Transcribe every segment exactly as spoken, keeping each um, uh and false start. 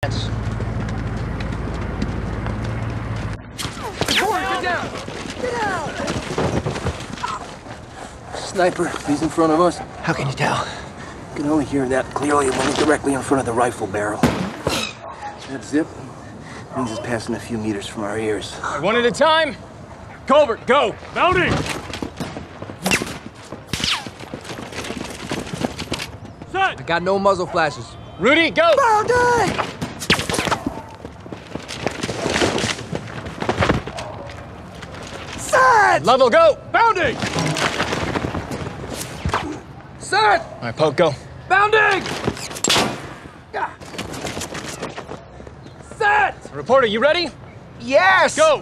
Get down! Get down! Sniper, he's in front of us. How can you tell? You can only hear that clearly when he's directly in front of the rifle barrel. That zip means it's passing a few meters from our ears. One at a time. Colbert, go! Mounting! Set! I got no muzzle flashes. Rudy, go! Bounty! Set! Level, go! Bounding! Set! All right, Poke, go. Bounding! Set! Reporter, you ready? Yes! Go!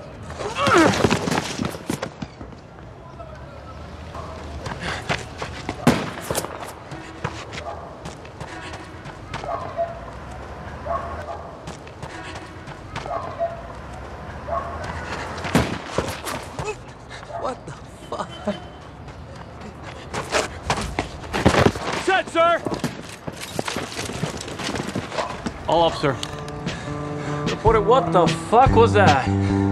What the fuck? Set, sir! All officer. Reporter, what the fuck was that?